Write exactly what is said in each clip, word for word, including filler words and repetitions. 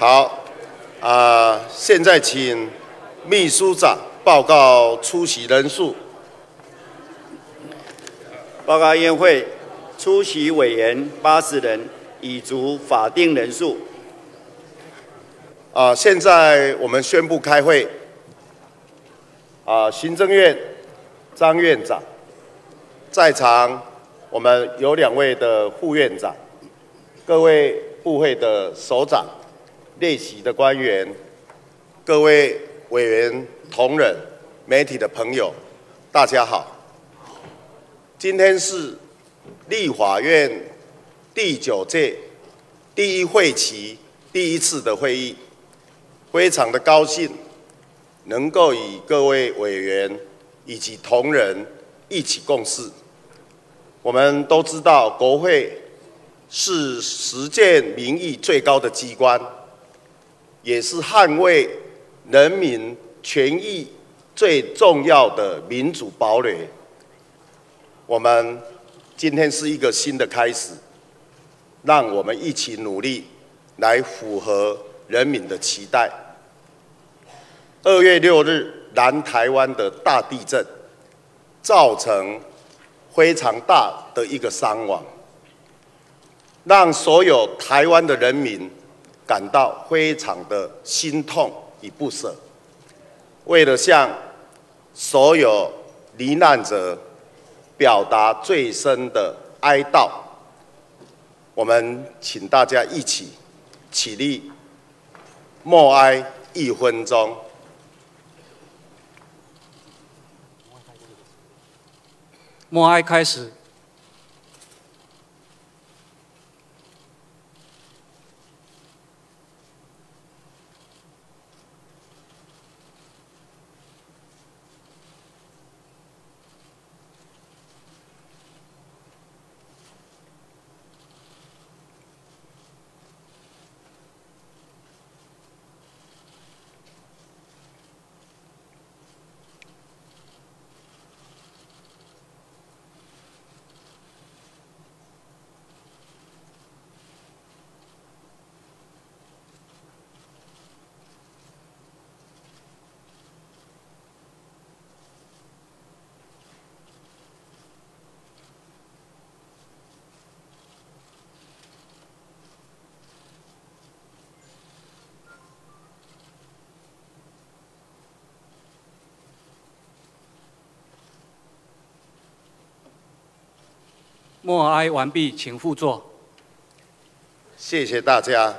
好，啊、呃，现在请秘书长报告出席人数。 报告院会，出席委员八十人，已足法定人数。 啊、呃，现在我们宣布开会。啊、呃，行政院张院长在场，我们有两位的副院长，各位部会的首长。 列席的官员、各位委员同仁、媒体的朋友，大家好。今天是立法院第九届第一会期第一次的会议，非常的高兴能够与各位委员以及同仁一起共事。我们都知道，国会是实践民意最高的机关。 也是捍卫人民权益最重要的民主堡垒。我们今天是一个新的开始，让我们一起努力，来符合人民的期待。二月六日，南台湾的大地震，造成非常大的一个伤亡，让所有台湾的人民 感到非常的心痛与不舍。为了向所有罹难者表达最深的哀悼，我们请大家一起起立，默哀一分钟。 默哀开始。 默哀完毕，请复座。 谢谢大家。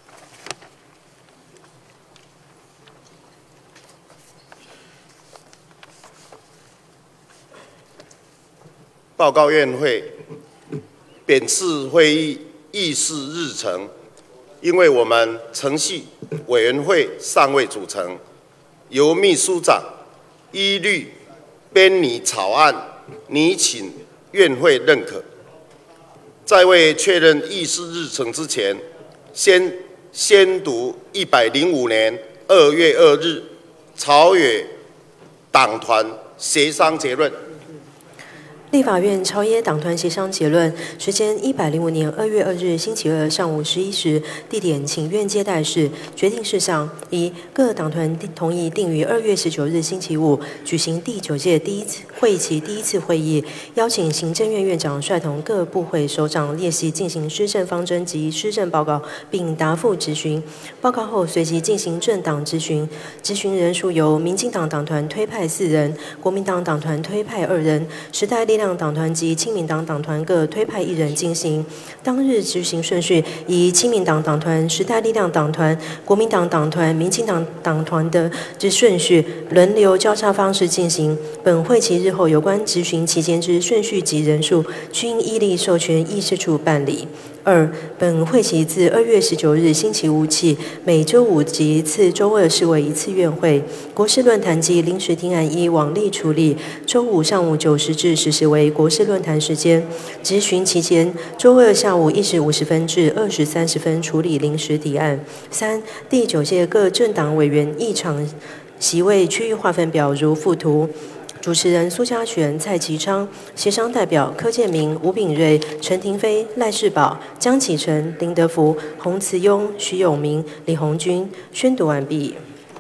报告院会，本次会议议事日程，因为我们程序委员会尚未组成，由秘书长依律编拟草案，拟请院会认可。 在未确认议事日程之前，先先读一百零五年二月二日朝野党团协商结论。 立法院朝野党团协商结论，时间一百零五年二月二日星期二上午十一时，地点请院接待室。决定事项：一、各党团同意定于二月十九日星期五举行第九届第一次会期第一次会议，邀请行政院院长率同各部会首长列席进行施政方针及施政报告，并答复质询。报告后随即进行政党质询，质询人数由民进党党团推派四人，国民党党团推派二人，时代力量 党团及亲民党党团各推派一人进行。当日执行顺序以亲民党党团、时代力量党团、国民党党团、民进党党团的之顺序轮流交叉方式进行。本会期日后有关执行期间之顺序及人数，均依例授权议事处办理。 二、本会期自二月十九日星期五起，每周五及次周二视为一次院会。国事论坛及临时提案依往例处理。周五上午九时至十时为国事论坛时间。质询期间，周二下午一时五十分至二时三十分处理临时提案。三、第九届各政党委员议场席位区域划分表如附图。 主持人苏家全、蔡其昌，协商代表柯建明、吴秉瑞、陈廷飞、赖世宝、江启臣、林德福、洪慈庸、徐永明、李鸿钧宣读完毕。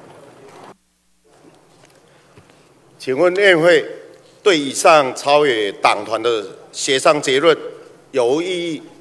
请问院会对以上朝野党团的协商结论有无异议？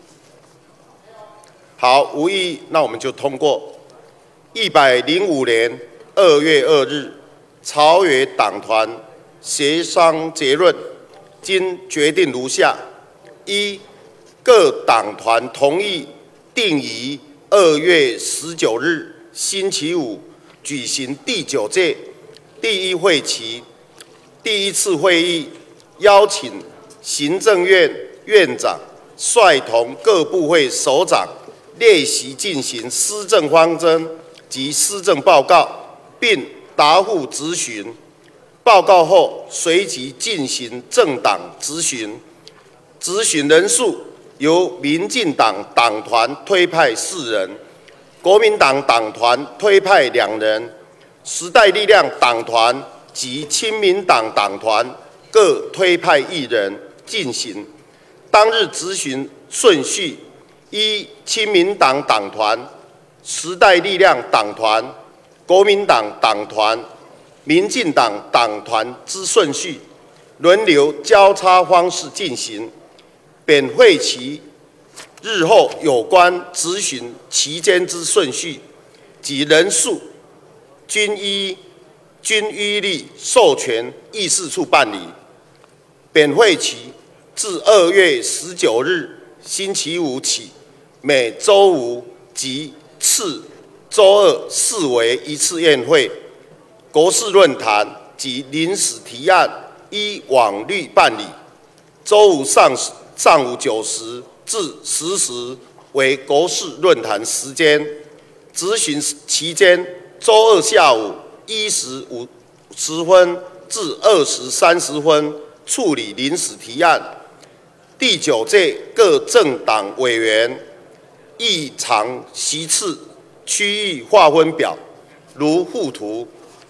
好，无异议，那我们就通过。一百零五年二月二日，朝野党团协商结论，经决定如下：一、各党团同意定于二月十九日星期五举行第九届第一会期第一次会议，邀请行政院院长率同各部会首长列席进行施政方针及施政报告，并答复质询。报告后，随即进行政党质询，质询人数由民进党党团推派四人，国民党党团推派两人，时代力量党团及亲民党党团各推派一人进行。当日质询顺序依亲民党党团、时代力量党团、国民党党团、民进党党团之顺序，轮流交叉方式进行。本会期日后有关质询期间之顺序及人数，均依均依例授权议事处办理。本会期自二月十九日星期五起，每周五及次周二视为一次宴会。国事论坛及临时提案依往例办理。周五上上午九时至十时为国事论坛时间。质询期间，周二下午一时五十分至二时三十分处理临时提案。第九届各政党委员议场席次区域划分表如附图。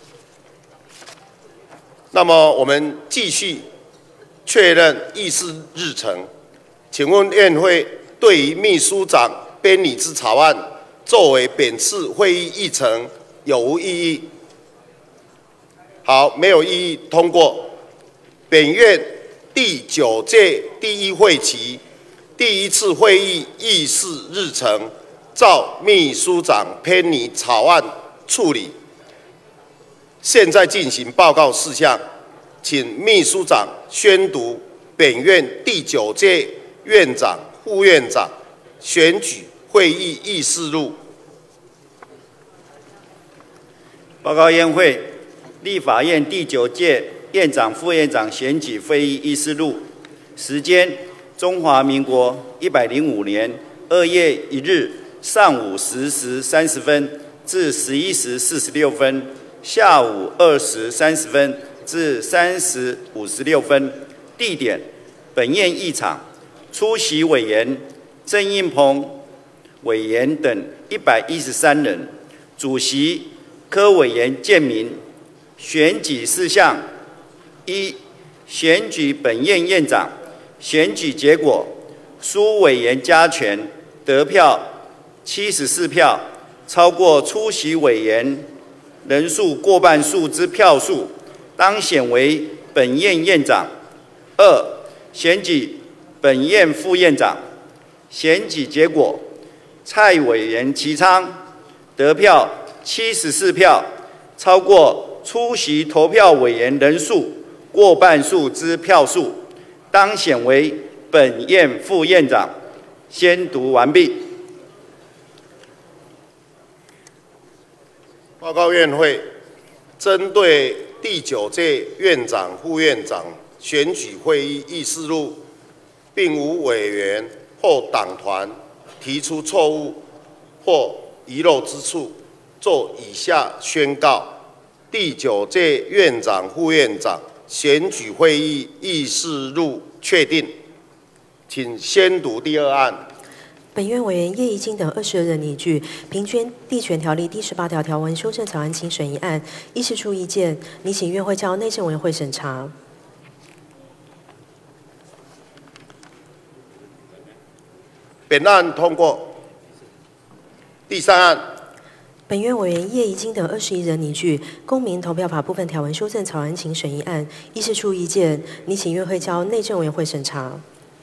那么我们继续确认议事日程。请问院会对于秘书长编拟之草案作为本次会议议程有无异议？好，没有异议，通过。本院第九届第一会期第一次会议议事日程，照秘书长编拟草案处理。现在进行报告事项，请秘书长宣读本院第九届院长、副院长选举会议议事录。 报告院会，立法院第九届院长、副院长选举会议议事录，时间：中华民国一百零五年二月一日上午十时三十分至十一时四十六分。下午二时三十分至三时五十六分，地点：本院议场。出席委员郑运鹏委员等一百一十三人，主席柯委员建明。选举事项：一、选举本院院长。选举结果：苏委员加权得票七十四票，超过出席委员人数过半数之票数，当选为本院院长。二、选举本院副院长。选举结果：蔡委员齐昌得票七十四票，超过出席投票委员人数过半数之票数，当选为本院副院长。宣读完毕。 报告院会，针对第九届院长、副院长选举会议议事录，并无委员或党团提出错误或遗漏之处，做以下宣告：第九届院长、副院长选举会议议事录确定。请宣读第二案。 本院委员叶宜津等二十二人拟具《平均地权条例》第十八条条文修正草案，请审议案，议事处意见，拟请院会交内政委员会审查。 本案通过。第三案。 本院委员叶宜津等二十一人拟具《公民投票法》部分条文修正草案，请审议案，议事处意见，拟请院会交内政委员会审查。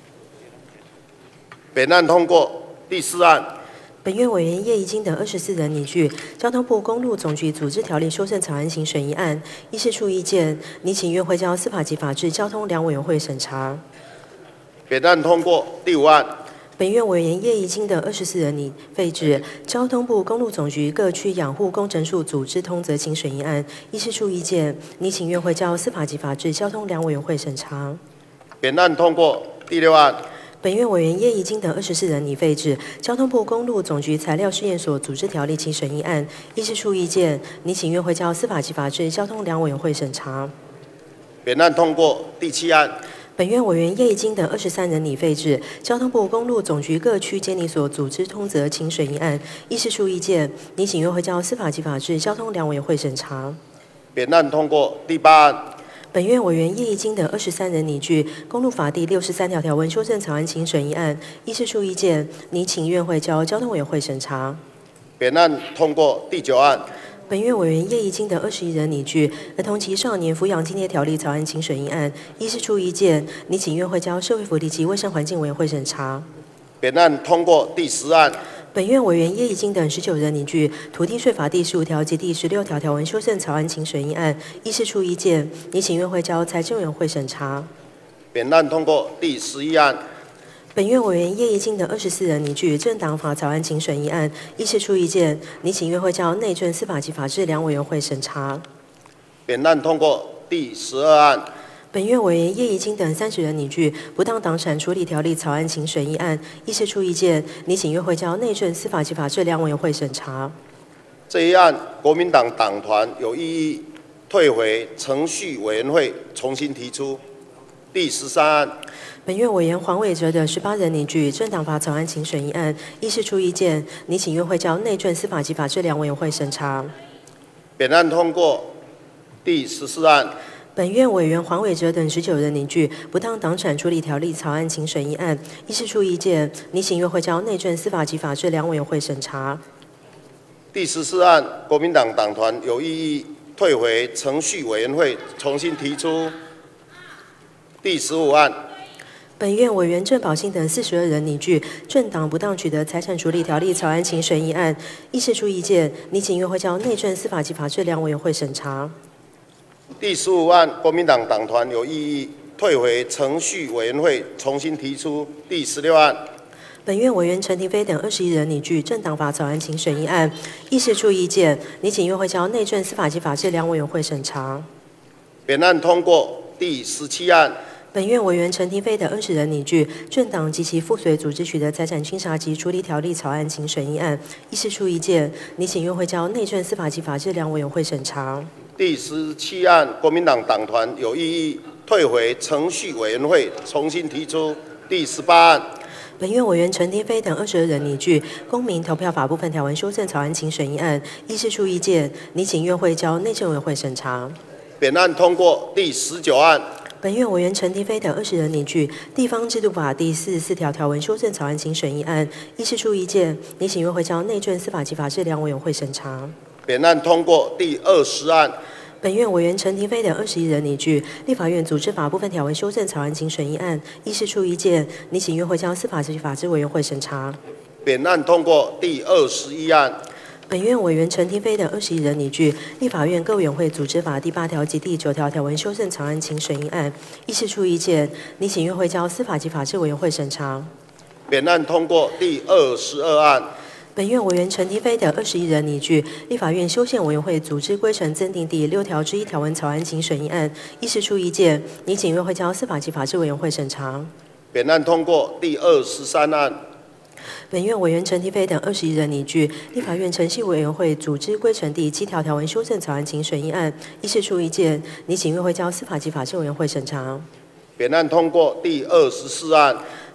本案通过。第四案。 本院委员叶宜津等二十四人拟具《交通部公路总局组织条例》修正草案，请审议案，议事处意见，拟请院会交司法及法制、交通两委员会审查。 本案通过。第五案。 本院委员叶宜津等二十四人拟废止交通部公路总局各区养护工程处组织通则，请审议案，议事处意见，拟请院会交司法及法制、交通两委员会审查。 本案通过。第六案。 本院委员叶宜津等二十四人拟废止交通部公路总局材料试验所组织条例，请审议案，议事处意见，拟请院会交司法及法制、交通两委员会审查。 本案通过。第七案。 本院委员叶宜津等二十三人拟废止交通部公路总局各区监理所组织通则，请审议案，议事处意见，拟请院会交司法及法制、交通两委员会审查。 本案通过。第八案。 本院委员叶宜津等二十三人拟具《公路法》第六十三条条文修正草案，请审议案，议事处意见，拟请院会交交通委员会审查。 本案通过。第九案。 本院委员叶宜津等二十一人拟具《儿童及少年抚养津贴条例》草案，请审议案，议事处意见，拟请院会交社会福利及卫生环境委员会审查。 本案通过。第十案。 本院委员叶宜津等十九人拟具《土地税法》第十五条及第十六条条文修正草案，请审议案，议事处意见，拟请院会交财政委员会审查。 本案通过。第十一案。 本院委员叶宜津等二十四人拟具《政党法》草案，请审议案，议事处意见，拟请院会交内政、司法及法制两委员会审查。 本案通过。第十二案。 本院委员叶宜津等三十人拟具《不当党产处理条例》草案，请审议案，议事处意见，拟请院会交内政、司法及法制两委员会审查。 这一案，国民党党团有异议，退回程序委员会重新提出。第十三案。 本院委员黄伟哲等十八人拟具《政党法》草案，请审议案，议事处意见，拟请院会交内政、司法及法制两委员会审查。 本案通过。第十四案。 本院委员黄伟哲等十九人拟具《不当党产处理条例》草案，请审议案，议事处意见，拟请院会交内政、司法及法制两委员会审查。 第十四案，国民党党团有异议，退回程序委员会重新提出。第十五案。 本院委员郑宝兴等四十二人拟具《政党不当取得财产处理条例》草案，请审议案，议事处意见，拟请院会交内政、司法及法制两委员会审查。 第十五案，国民党党团有异议，退回程序委员会重新提出。第十六案。 本院委员陈廷飞等二十一人拟具《政党法》草案，请审议案，议事处意见，拟请院会交内政、司法及法制两委员会审查。 本案通过。第十七案。 本院委员陈廷飞等二十人拟具《政党及其附随组织取得财产清查及处理条例》草案，请审议案，议事处意见，拟请院会交内政、司法及法制两委员会审查。 第十七案，国民党党团有异议，退回程序委员会重新提出。第十八案。 本院委员陈廷飞等二十二人拟具《公民投票法》部分条文修正草案，请审议案，议事处意见，拟请院会交内政委员会审查。 本案通过。第十九案。 本院委员陈廷飞等二十人拟具《地方制度法》第四十四条条文修正草案，请审议案，议事处意见，拟请院会交内政、司法及法制两委员会审查。 本案通过。第二十案。 本院委员陈廷飞等二十一人拟具《立法院组织法》部分条文修正草案，请审议案，议事处意见，拟请院会交司法及法制委员会审查。 本案通过。第二十一案。 本院委员陈廷飞等二十一人拟具《立法院各委员会组织法》第八条及第九条条文修正草案，请审议案，议事处意见，拟请院会交司法及法制委员会审查。 本案通过。第二十二案。 本院委员陈廷飞等二十一人拟具《立法院修宪委员会组织规程增订第六条之一条文草案，请审议案，议事处意见，拟请院会交司法及法制委员会审查。 本案通过。第二十三案。 本院委员陈廷飞等二十一人拟具《立法院程序委员会组织规程第七条条文修正草案，请审议案，议事处意见，拟请院会交司法及法制委员会审查。 本案通过。第二十四案。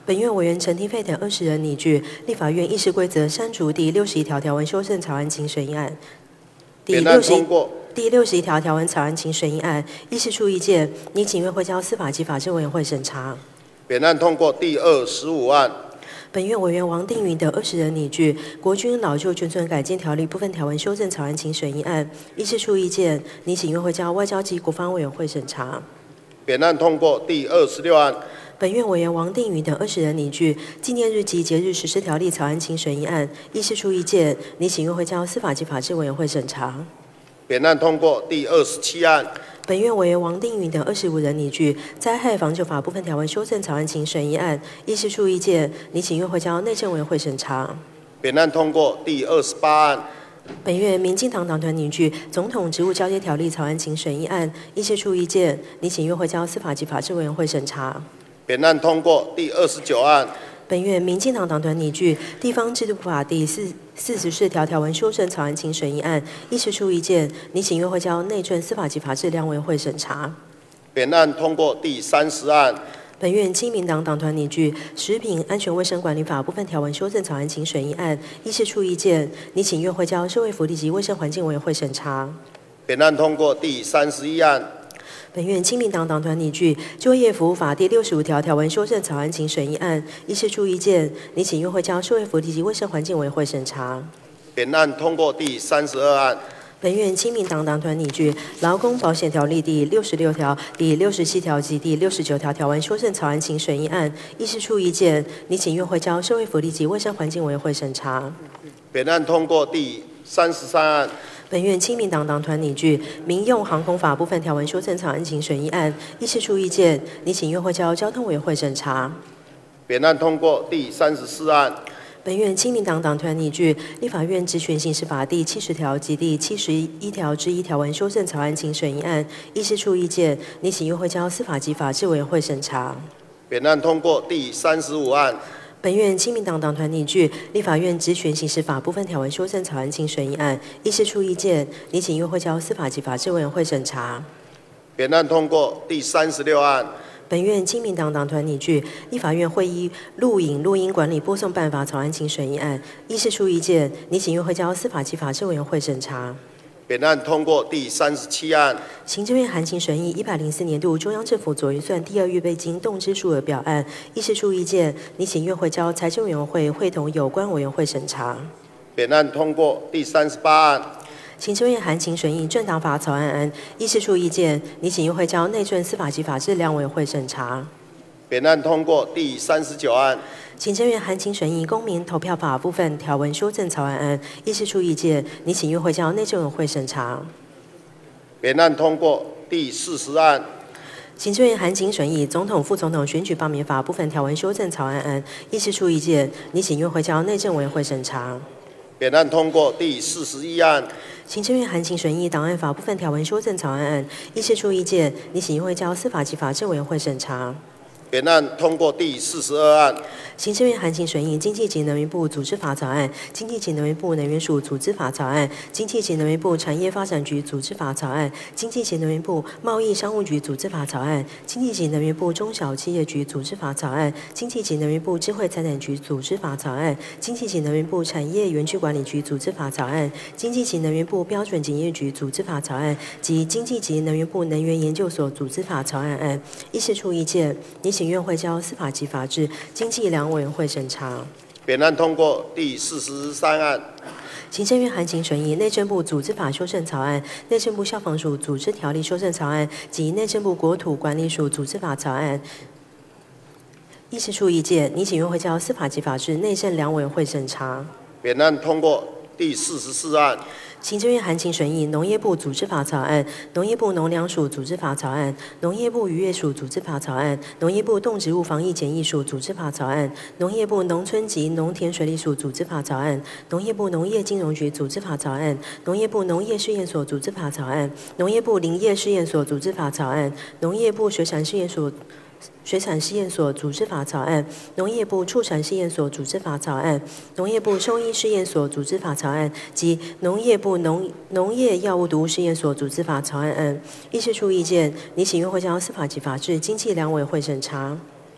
本院委员陈廷飞等二十人拟具立法院议事规则删除第六十一条条文修正草案，请审议案。第本案通过。 第六十一条条文草案，请审议案。议事处意见，拟请院会交司法及法制委员会审查。 本案通过。第二十五案。 本院委员王定宇等二十人拟具《国军老旧眷村改建条例》部分条文修正草案，请审议案。议事处意见，拟请院会交外交及国防委员会审查。 本案通过。第二十六案。 本院委员王定宇等二十人拟具《纪念日及节日实施条例》草案，请审议案。议事处意见，拟请院会交司法及法制委员会审查。 本案通过。第二十七案。 本院委员王定宇等二十五人拟具《灾害防救法》部分条文修正草案，请审议案。议事处意见，拟请院会交内政委员会审查。 本案通过。第二十八案。 本院民进党党团拟具《总统职务交接条例》草案，请审议案。议事处意见，拟请院会交司法及法制委员会审查。 本案通过。第二十九案。 本院民进党党团拟具《地方制度法》第四四十四条条文修正草案，请审议案。议事处意见，拟请院会交内政、司法及法制两委员会审查。 本案通过。第三十案。 本院亲民党党团拟具《食品安全卫生管理法》部分条文修正草案，请审议案。议事处意见，拟请院会交社会福利及卫生环境委员会审查。 本案通过。第三十一案。 本院亲民党党团拟具《就业服务法》第六十五条条文修正草案，请审议案。议事处意见，拟请院会交社会福利及卫生环境委员会审查。 本案通过。第三十二案。 本院亲民党党团拟具《劳工保险条例》第六十六条、第六十七条及第六十九条条文修正草案，请审议案。议事处意见，拟请院会交社会福利及卫生环境委员会审查。 本案通过。第三十三案。 本院亲民党党团拟具《民用航空法》部分条文修正草案，请审议案。议事处意见，拟请院会交交通委员会审查。 本案通过。第三十四案。 本院亲民党党团拟具《立法院职权行使法》第七十条及第七十一条之一条文修正草案，请审议案。议事处意见，拟请院会交司法及法制委员会审查。 本案通过。第三十五案。 本院亲民党党团拟具《立法院职权行使法》部分条文修正草案，请审议案。议事处意见，拟请院会交司法及法制委员会审查。 本案通过。第三十六案。 本院亲民党党团拟具《立法院会议录影录音管理播送办法》草案，请审议案。议事处意见，拟请院会交司法及法制委员会审查。 本案通过。第三十七案。 行政院函请审议一百零四年度中央政府总预算第二预备金动支数额表案。议事处意见，拟请院会交财政委员会会同有关委员会审查。 本案通过。第三十八案。 行政院函请审议政党法草案案。议事处意见，拟请院会交内政、司法及法制两委员会审查。 本案通过。第三十九案。 行政院函请审议公民投票法部分条文修正草案案。议事处意见，拟请院会交内政委员会审查。 本案通过。第四十案。 行政院函请审议总统、副总统选举罢免法部分条文修正草案案。议事处意见，拟请院会交内政委员会审查。 本案通过。第四十一案。 行政院函请审议档案法部分条文修正草案案。议事处意见，拟请院会交司法及法制委员会审查。 本案通过。第四十二案。 行政院函请审议经济及能源部组织法草案、经济及能源部能源署组织法草案、经济及能源部产业发展局组织法草案、经济及能源部贸易商务局组织法草案、经济及能源部中小企业局组织法草案、经济及能源部智慧财产局组织法草案、经济及能源部产业园区管理局组织法草案、经济及能源部标准检验局组织法草案及经济及能源部能源研究所组织法草案案。议事处意见，拟请院会交司法及法制、经济两委员会审查。 本案通过。第四十三案。 行政院函请审议内政部组织法修正草案、内政部消防署组织条例修正草案及内政部国土管理署组织法草案。议事处意见，拟请院会交司法及法制、内政两委员会审查。 本案通过。第四十四案。 行政院函请审议农业部组织法草案、农业部农粮署组织法草案、农业部渔业署组织法草案、农业部动植物防疫检疫署组织法草案、农业部农村及农田水利署组织法草案、农业部农业金融局组织法草案、农业部农业试验所组织法草案、农业部林业试验所组织法草案、农业部水产试验所水产试验所组织法草案、农业部畜产试验所组织法草案、农业部兽医试验所组织法草案及农业部农农业药物毒物试验所组织法草案案。议事处意见，拟请院会交司法及法制、经济两委员会审查。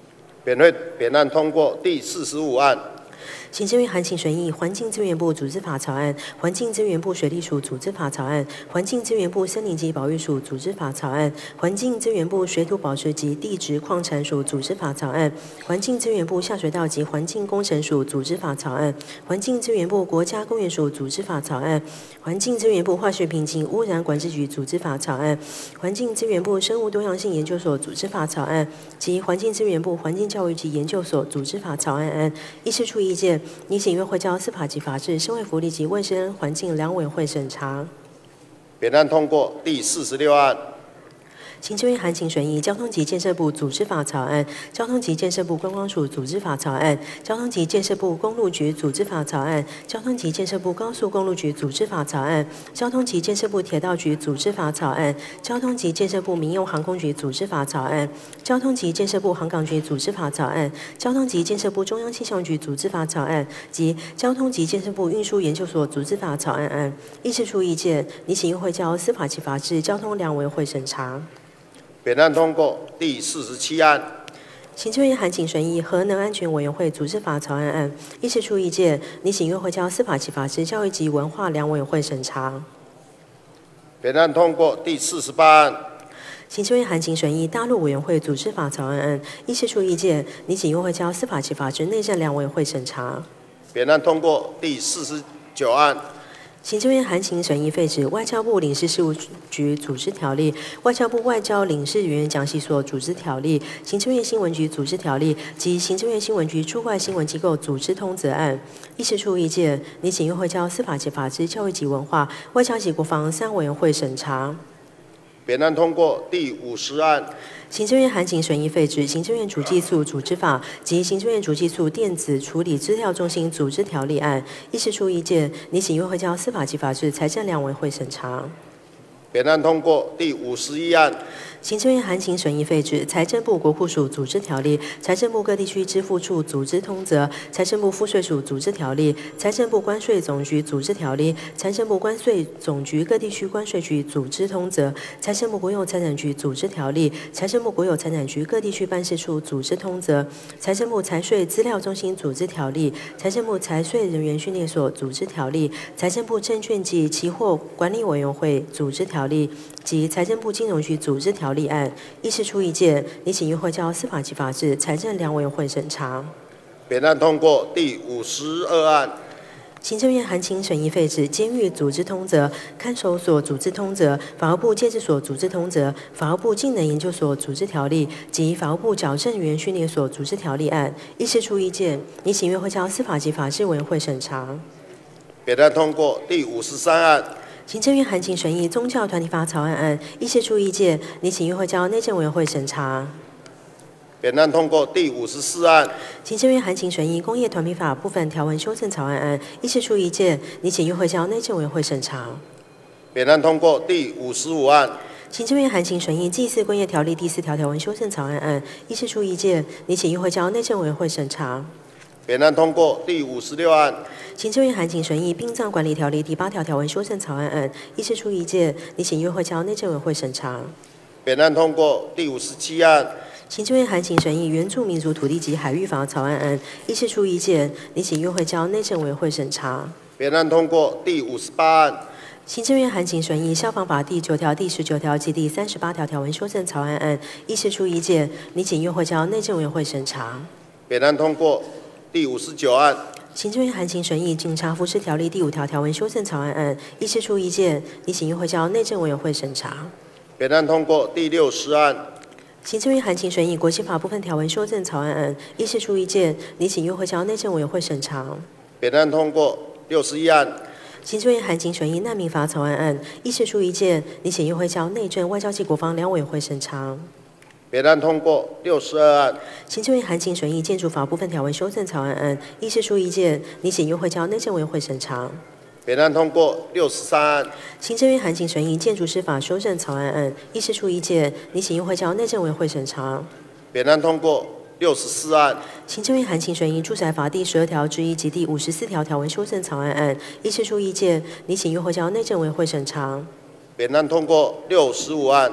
扁会扁案通过。第四十五案。 行政院函请审议《环境资源部组织法》草案、《环境资源部水利署组织法》草案、《环境资源部森林及保育署组织法》草案、《环境资源部水土保持及地质矿产署组织法》草案、《环境资源部下水道及环境工程署组织法》草案、《环境资源部国家公园署组织法》草案、《环境资源部化学品及污染管制局组织法》草案、《环境资源部生物多样性研究所组织法》草案及《环境资源部环境教育及研究所组织法》草案案，依释出意见。 拟请院会交司法及法制、社会福利及卫生环境两委员会审查。 扁案通过。第四十六案。 行政院函请审议《交通及建设部组织法》草案、《交通及建设部观光署组织法》草案、《交通及建设部公路局组织法》草案、《交通及建设部高速公路局组织法》草案、《交通及建设部铁道局组织法》草案、《交通及建设部民用航空局组织法》草案、《交通及建设部航港局组织法》草案、《交通及建设部中央气象局组织法》草案及《交通及建设部运输研究所组织法》草案案，依释出意见，拟请院会交司法及法制、交通两委员会审查。 扁案通过。第四十七案。 行政院函请审议《核能安全委员会组织法》草案案，依释出意见，拟请院会交司法及法制、教育及文化两委员会审查。 扁案通过。第四十八案。 行政院函请审议《大陆委员会组织法》草案案，依释出意见，拟请院会交司法及法制、内政两委员会审查。 扁案通过。第四十九案。 行政院函请审议废止《外交部领事事务局组织条例》、《外交部外交领事人员讲习所组织条例》、《行政院新闻局组织条例》及《行政院新闻局驻外新闻机构组织通则案》，依释出意见，拟请院会交司法及法制、教育及文化、外交及国防三委员会审查。 扁案通过。第五十案。 行政院函请审议废止《行政院主计处组织法》及《行政院主计处电子处理资料中心组织条例案》，依释出意见，拟请院会交司法及法制、财政两委员会审查。 扁案通过。第五十一案。 行政院函请审议废止《财政部国库署组织条例》、《财政部各地区支付处组织通则》、《财政部赋税署组织条例》、《财政部关税总局组织条例》、《财政部关税总局各地区关税局组织通则》、《财政部国有财产局组织条例》、《财政部国有财产局各地区办事处组织通则》、《财政部财税资料中心组织条例》、《财政部财税人员训练所组织条例》、《财政部证券及期货管理委员会组织条例》及《财政部金融局组织条例》案，依释出意见，拟请院会交司法及法制、财政两委员会审查。 扁案通过。第五十二案。 行政院函请审议废止《监狱组织通则》、《看守所组织通则》、《法务部戒治所组织通则》、《法务部技能研究所组织条例》及《法务部矫正员训练所组织条例》案，依释出意见，拟请院会交司法及法制委员会审查。 扁案通过。第五十三案。 行政院函请审议《宗教团体法》草案案，依释出意见，拟请院会交内政委员会审查。 扁案通过。第五十四案。 行政院函请审议《工业团体法》部分条文修正草案案，依释出意见，拟请院会交内政委员会审查。 扁案通过。第五十五案。 行政院函请审议《祭祀工业条例》第四条条文修正草案案，依释出意见，拟请院会交内政委员会审查。 扁案通过。第五十六案。 行政院函请审议《殡葬管理条例》第八条条文修正草案案，依释出意见，拟请院会交内政委员会审查。 扁案通过。第五十七案。 行政院函请审议《原住民族土地及海域法》草案案，依释出意见，拟请院会交内政委员会审查。 扁案通过。第五十八案。 行政院函请审议《消防法》第九条、第十九条及第三十八条条文修正草案案，依释出意见，拟请院会交内政委员会审查。 扁案通过。第五十九案。 行政院函请审议《警察服饰条例》第五条条文修正草案案，依释出意见，拟请院会交内政委员会审查。 扁案通过。第六十案。 行政院函请审议《国旗法》部分条文修正草案案，依释出意见，拟请院会交内政委员会审查。 扁案通过。六十一案。 行政院函请审议《难民法》草案案，依释出意见，拟请院会交内政、外交及国防两委员会审查。 扁案通过。六十二案。 行政院函请审议《建筑法》部分条文修正草案案，依释出意见，拟请院会交内政委员会审查。 扁案通过。六十三案。 行政院函请审议《建筑师法》修正草案案，依释出意见，拟请院会交内政委员会审查。 扁案通过。六十四案。 行政院函请审议《住宅法》第十二条之一及第五十四条条文修正草案案，依释出意见，拟请院会交内政委员会审查。 扁案通过。六十五案。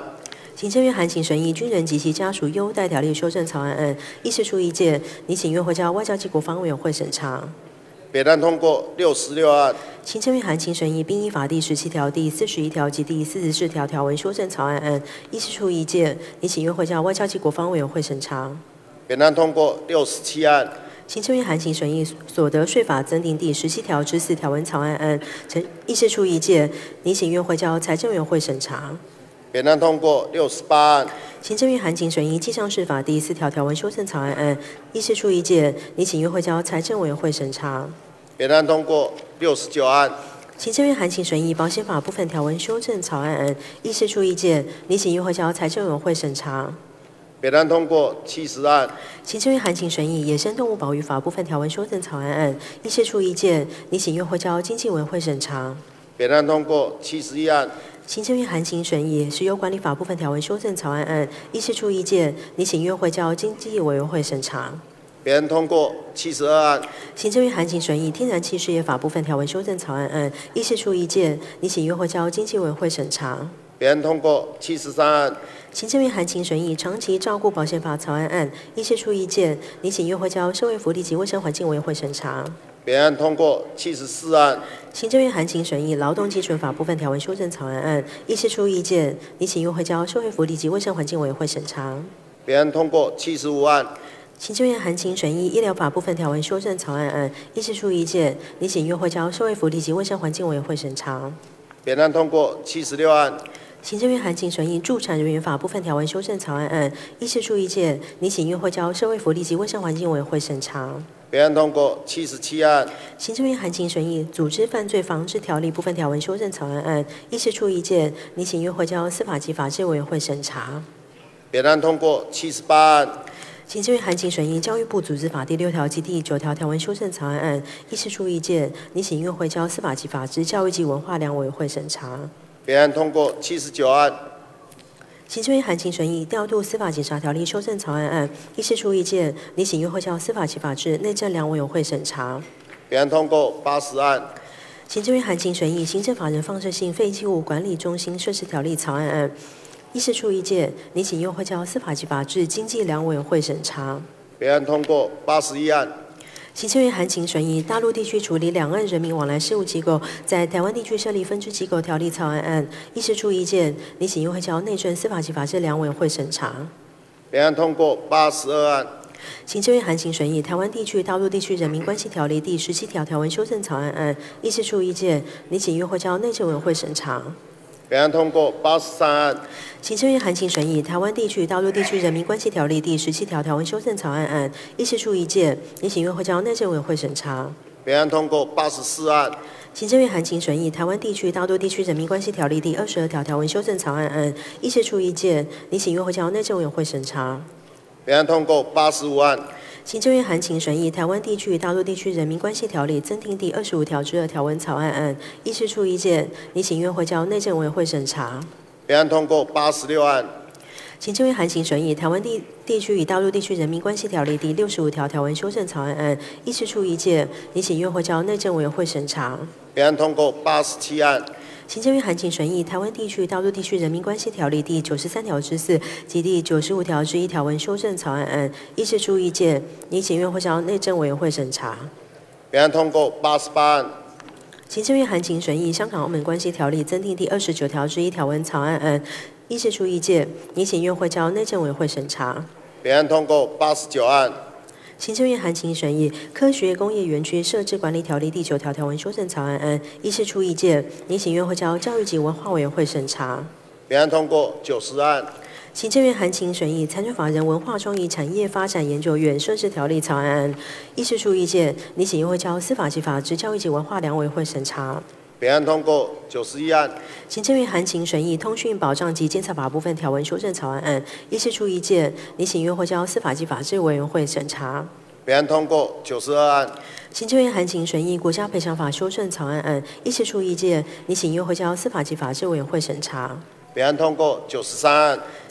行政院函请审议《军人及其家属优待条例》修正草案案，议事处意见，拟请院会交外交及国防委员会审查。 本案通过六十六案。 行政院函请审议《兵役法》第十七条、第四十一条及第四十四条条文修正草案案，议事处意见，拟请院会交外交及国防委员会审查。 本案通过六十七案。 行政院函请审议所得税法增订第十七条之四条文草案案，呈议事处意见，拟请院会交财政委员会审查。 本案通过六十八案。 行政院函请审议《记账事法》第四条条文修正草案案，议事处意见，拟请院会交财政委员会审查。 本案通过六十九案。 行政院函请审议《保险法》部分条文修正草案案，议事处意见，拟请院会交财政委员会审查。 本案通过七十案。 行政院函请审议《野生动物保育法》部分条文修正草案案，议事处意见，拟请院会交经济委员会审查。 本案通过七十一案。 行政院函请审议《石油管理法》部分条文修正草案案，议事处意见，拟请院会交经济委员会审查。 本案通过七十二案。 行政院函请审议《天然气事业法》部分条文修正草案案，议事处意见，拟请院会交经济委员会审查。 本案通过七十三案。 行政院函请审议《长期照顾保险法》草案案，议事处意见，拟请院会交社会福利及卫生环境委员会审查。 本案通过七十四案。 行政院函请审议《劳动基准法》部分条文修正草案案，议事处意见，拟请院会交社会福利及卫生环境委员会审查。 本案通过七十五案。 行政院函请审议《医疗法》部分条文修正草案案，议事处意见，拟请院会交社会福利及卫生环境委员会审查。 本案通过七十六案。 行政院函请审议《助产人员法》部分条文修正草案案，议事处意见，拟请院会交社会福利及卫生环境委员会审查。 本案通过七十七案。 行政院函请审议《组织犯罪防治条例》部分条文修正草案案，议事处意见，拟请院会交司法及法制委员会审查。 本案通过七十八案。 行政院函请审议《教育部组织法》第六条及第九条条文修正草案案，议事处意见，拟请院会交司法及法制、教育及文化两委员会审查。 本案通过七十九案。 行政院函请审议《调度司法警察条例》修正草案案，议事处意见，拟请院会交司法及法制、内政两委员会审查。 本案通过八十案。 行政院函请审议《行政法人放射性废弃物管理中心设置条例》草案案，议事处意见，拟请院会交司法及法制、经济两委员会审查。 本案通过八十一案。 行政院函请审议《大陆地区处理两岸人民往来事务机构在台湾地区设立分支机构条例》草案案，议事处意见，拟请院会交内政、司法及法制两委员会审查。 本案通过八十二案。 行政院函请审议《台湾地区大陆地区人民关系条例》第十七条条文修正草案案，议事处意见，拟请院会交内政委员会审查。 本案通过八十三案。 行政院函请审议《台湾地区大陆地区人民关系条例》第十七条条文修正草案案，议事处意见，拟请院会交内政委员会审查。 本案通过八十四案。 行政院函请审议《台湾地区大陆地区人民关系条例》第二十二条条文修正草案案，议事处意见，拟请院会交内政委员会审查。 本案通过八十五案。 行政院函请审议《台湾地区大陆地区人民关系条例》增订第二十五条之二条文草案案，议事处意见，拟请院会交内政委员会审查。 本案通过八十六案。 行政院函请审议《台湾地地区与大陆地区人民关系条例》第六十五条条文修正草案案，议事处意见，拟请院会交内政委员会审查。 本案通过八十七案。 行政院函请审议《台湾地区大陆地区人民关系条例》第九十三条之四及第九十五条之一条文修正草案案，议事处意见，拟请院会交内政委员会审查。 本案通过八十八案。 行政院函请审议《香港澳门关系条例》增订第二十九条之一条文草案案，议事处意见，拟请院会交内政委员会审查。 本案通过八十九案。 行政院函请审议《科学工业园区设置管理条例》第九条条文修正草案案，议事处意见，拟请院会交教育及文化委员会审查。 本案通过九十案。 行政院函请审议《残存法人文化创意产业发展研究院设置条例》草案案，议事处意见，拟请院会交司法及法制、教育及文化两委员会审查。 本案通过九十一案。 行政院函请审议《通讯保障及监察法》部分条文修正草案案，议事处意见，拟请院会交司法及法制委员会审查。 本案通过九十二案。 行政院函请审议《国家赔偿法》修正草案案，议事处意见，拟请院会交司法及法制委员会审查。 本案通过九十三案。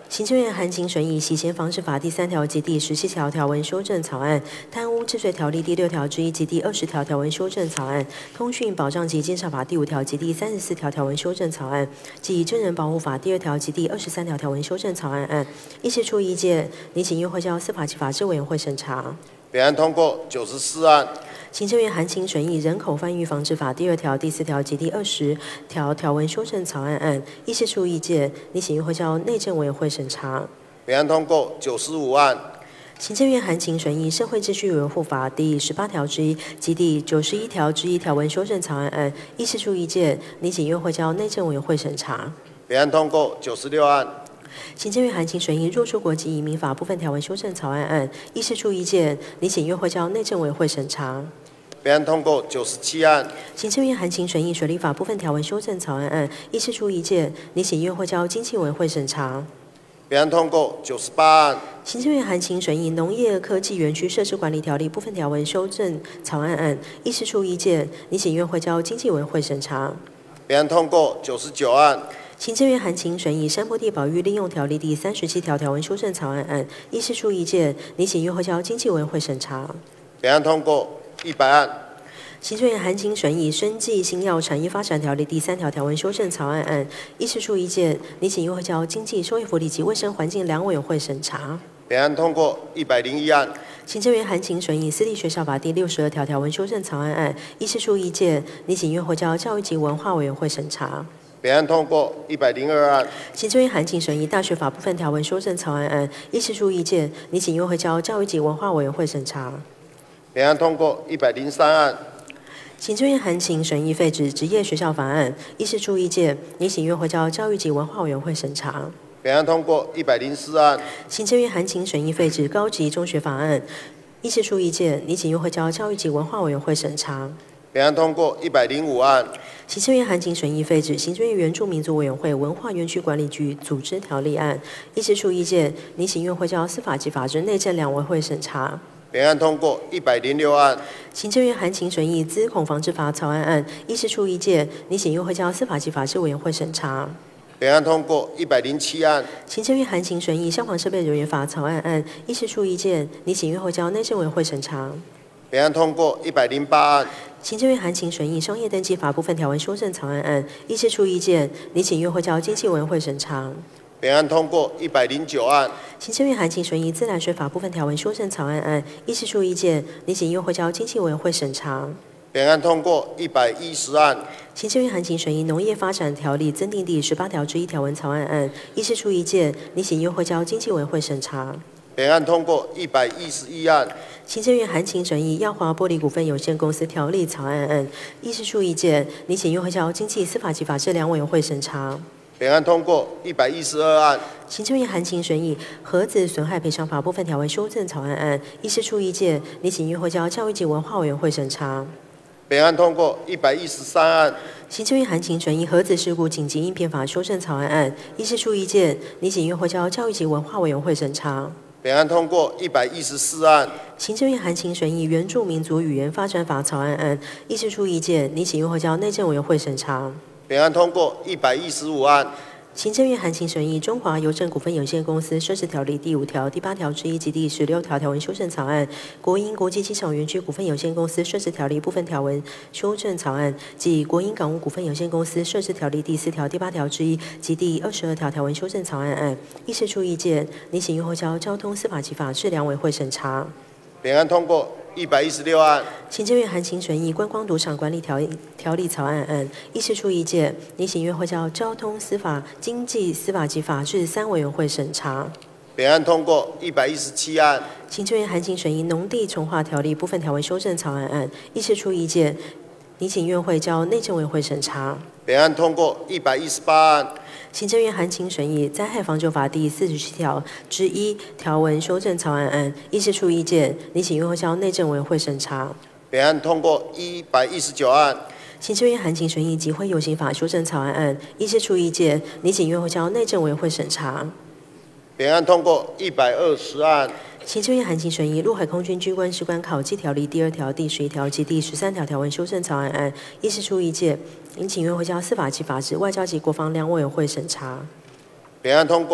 行政院函情审议《洗钱防治法》第三条及第十七条条文修正草案、贪污治罪条例第六条之一及第二十条条文修正草案、通讯保障及监察法第五条及第三十四条条文修正草案及真人保护法第二条及第二十三条条文修正草案案，议事处意见，拟请院会交司法及法制委员会审查。 本案通过九十四案。 行政院函情审议《人口贩运防治法》第二条、第四条及第二十条条文修正草案案，议事处意见，拟请院会交内政委员会审查。 本案通过九十五案。 行政院函情审议《社会秩序维护法》第十八条之一及第九十一条之一条文修正草案案，议事处意见，拟请院会交内政委员会审查。 本案通过九十六案。 行政院函情审议《入出国及移民法》部分条文修正草案案，议事处意见，拟请院会交内政委员会审查。 本案通过九十七案。 行政院函情审议《水利法》部分条文修正草案案，议事处意见，拟请院会交经济委员会审查。 本案通过九十八案。 行政院函情审议《农业科技园区设施管理条例》部分条文修正草案案，议事处意见，拟请院会交经济委员会审查。 本案通过九十九案。 行政院函情审议《山坡地保育利用条例》第三十七条条文修正草案案，议事处意见，拟请院会交经济委员会审查。 本案通过一百案。 行政院函情审议《生技新药产业发展条例》第三条条文修正草案案，议事处意见，拟请院会交经济社会福利及卫生环境两委员会审查。 本案通过一百零一案。 行政院函情审议《私立学校法》第六十二条条文修正草案案，议事处意见，拟请院会交教育及文化委员会审查。 本案通过一百零二案。 行政院函情审议《大学法》部分条文修正草案案，议事处意见，拟请院会交教育及文化委员会审查。 本案通过一百零三案。 行政院函情审议废止职业学校法案，议事处意见，拟请院会交教育及文化委员会审查。 本案通过一百零四案。 行政院函情审议废止高级中学法案，议事处意见，拟请院会交教育及文化委员会审查。 本案通过一百零五案。 行政院函情审议废止行政院原住民族委员会文化园区管理局组织条例案，议事处意见，拟请院会交司法及法制内政两委员会审查。 本案通过一百零六案。 行政院函情审议资恐防治法草案案，议事处意见，拟请院会交司法及法制委员会审查。 本案通过一百零七案。 行政院函情审议消防设备人员法草案案，议事处意见，拟请院会交内政委员会审查。 本案通过一百零八案。 行政院函情审议商业登记法部分条文修正草案案，议事处意见，拟请院会交经济委员会审查。 本案通过一百零九案。 行政院函情审议自来水法部分条文修正草案案，议事处意见，拟请院会交经济委员会审查。 本案通过一百一十案。 行政院函情审议农业发展条例增订第十八条之一条文草案案，议事处意见，拟请院会交经济委员会审查。 本案通过一百一十一案。 行政院函情审议耀华玻璃股份有限公司条例草案案，议事处意见，拟请院会交经济司法及法制两委员会审查。 本案通过一百一十二案。 行政院函情审议核子损害赔偿法部分条文修正草案案，议事处意见，拟请院会交教育及文化委员会审查。 本案通过一百一十三案。 行政院函情审议核子事故紧急应变法修正草案案，议事处意见，拟请院会交教育及文化委员会审查。 本案通过一百一十四案。 行政院函情审议原住民族语言发展法草案案，议事处意见，拟请院会交内政委员会审查。 本案通过一百一十五案。 行政院函情审议中华邮政股份有限公司设置条例第五条、第八条之一及第十六条条文修正草案，国营国际机场园区股份有限公司设置条例部分条文修正草案及国营港务股份有限公司设置条例第四条、第八条之一及第二十二条条文修正草案案，议事处意见，拟请院会交交通司法及法制两委会审查。 本案通过一百一十六案。 行政院函情审议观光赌场管理条条例草案案，议事处意见，拟请院会交交通司法、经济司法及法制三委员会审查。 本案通过一百一十七案。 行政院函情审议农地重划条例部分条文修正草案案，议事处意见，拟请院会交内政委员会审查。 本案通过一百一十八案。 行政院函情审议灾害防救法第四十七条之一条文修正草案案，议事处意见，拟请院会交内政委员会审查。 本案通过一百一十九案。 行政院函情审议集会游行法修正草案案，议事处意见，拟请院会交内政委员会审查。 本案通过一百二十案。 行政院函情审议陆海空军军官士官考绩条例第二条、第十一条及第十三条条文修正草案案，议事处意见，应请院会交司法及法制、外交及国防两委员会审查。 本案通过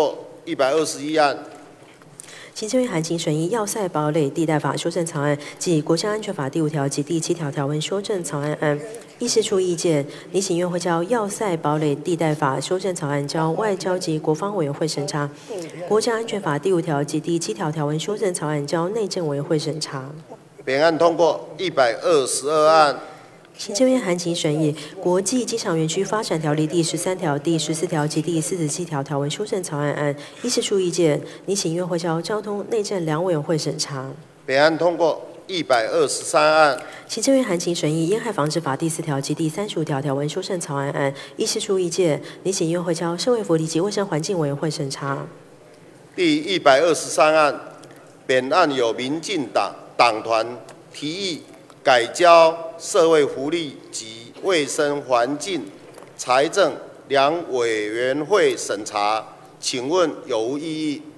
一百二十一案。 行政院函请审议《要塞堡垒地带法》修正草案及《国家安全法》第五条及第七条条文修正草案案，议事处意见，拟请院会交《要塞堡垒地带法》修正草案交外交及国防委员会审查，《国家安全法》第五条及第七条条文修正草案交内政委员会审查。 本案通过。一百二十二案。 行政院函请审议《国际机场园区发展条例》第十三条、第十四条及第四十七条条文修正草案案，议事处意见，拟请院会交交通内政两委员会审查。 本案通过。一百二十三案。 行政院函请审议《烟害防治法》第四条及第三十五条条文修正草案案，议事处意见，拟请院会交社会福利及卫生环境委员会审查。 第一百二十三案，本案有民进党党团提议改交社会福利及卫生环境财政两委员会审查，请问有无异议？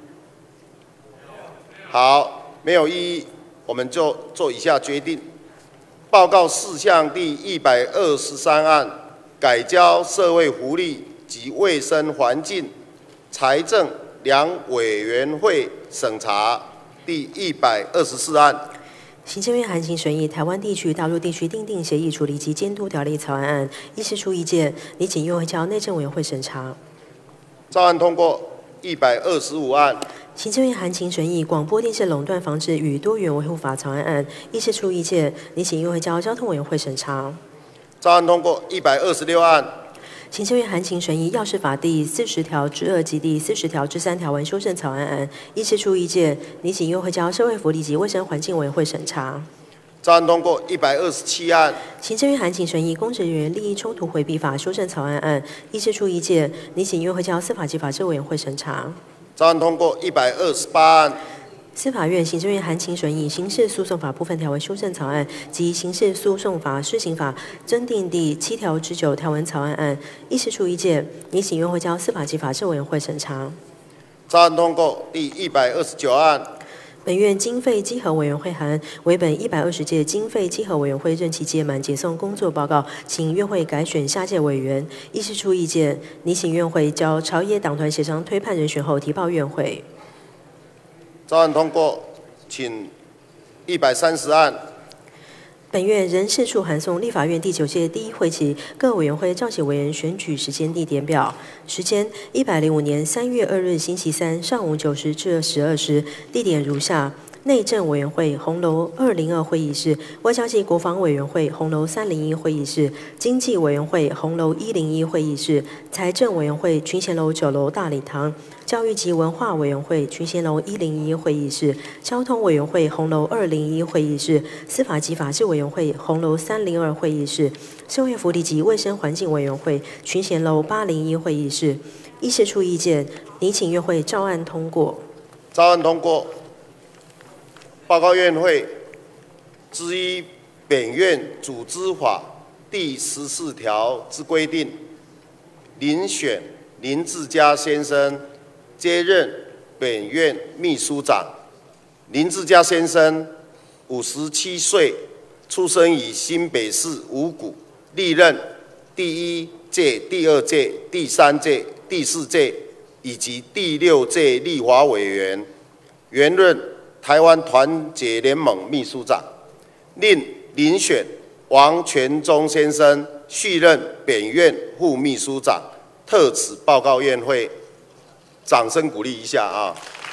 好，没有异议，我们就做以下决定：报告事项第一百二十三案，改交社会福利及卫生环境财政两委员会审查。第一百二十四案。 行政院函请审议《台湾地区大陆地区订定协议处理及监督条例》草案案，议事处意见，拟请院会交内政委员会审查。 照案通过。一百二十五案。 行政院函请审议《广播电视垄断防治与多元维护法》草案案，议事处意见，拟请院会交交通委员会审查。 照案通过。一百二十六案。 行政院函请审议《药事法》第四十条之二及第四十条之三条文修正草案案，议事处意见，拟请院会交社会福利及卫生环境委员会审查。 照案通过。一百二十七案。 行政院函请审议《公职人员利益冲突回避法》修正草案案，议事处意见，拟请院会交司法及法制委员会审查。 照案通过。一百二十八案。 司法院行政院函请审议《刑事诉讼法》部分条文修正草案及《刑事诉讼法施行法》增订第七条之九条文草案案，议事处意见，拟请院会交司法及法制委员会审查。 照案通过。第一百二十九案。 本院经费稽核委员会函为本一百二十届经费稽核委员会任期届满，解送工作报告，请院会改选下届委员。议事处意见，拟请院会交朝野党团协商推判人选后提报院会。 照案通过。请一百三十案。 本院人事处函送立法院第九届第一会期各委员会召集委员选举时间地点表，时间一百零五年三月二日星期三上午九时至十二时，地点如下：内政委员会红楼二零二会议室，外交及国防委员会红楼三零一会议室，经济委员会红楼一零一会议室，财政委员会群贤楼九楼大礼堂，教育及文化委员会群贤楼一零一会议室，交通委员会红楼二零一会议室，司法及法制委员会红楼三零二会议室，社会福利及卫生环境委员会群贤楼八零一会议室。议事处意见，拟请院会照案通过。 照案通过。报告院会，之一本院组织法第十四条之规定，遴选林志嘉先生接任本院秘书长。林志嘉先生五十七岁，出生于新北市五股，历任第一届、第二届、第三届、第四届以及第六届立法委员，原任台湾团结联盟秘书长，另遴选王全忠先生续任本院副秘书长，特此报告院会，掌声鼓励一下啊！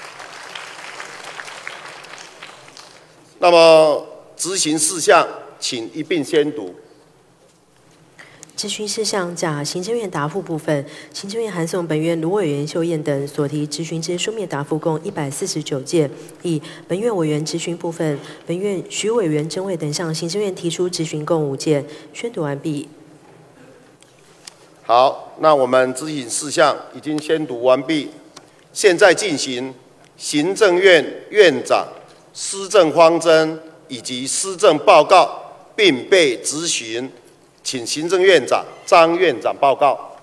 那么执行事项，请一并宣读。 质询事项甲行政院答复部分，行政院函送本院卢委员秀燕等所提质询之书面答复共一百四十九件。以本院委员质询部分，本院徐委员、甄委等向行政院提出质询共五件。宣读完毕。 好，那我们执行事项已经宣读完毕，现在进行行政院院长施政方针以及施政报告并被质询。请行政院长张院长报告。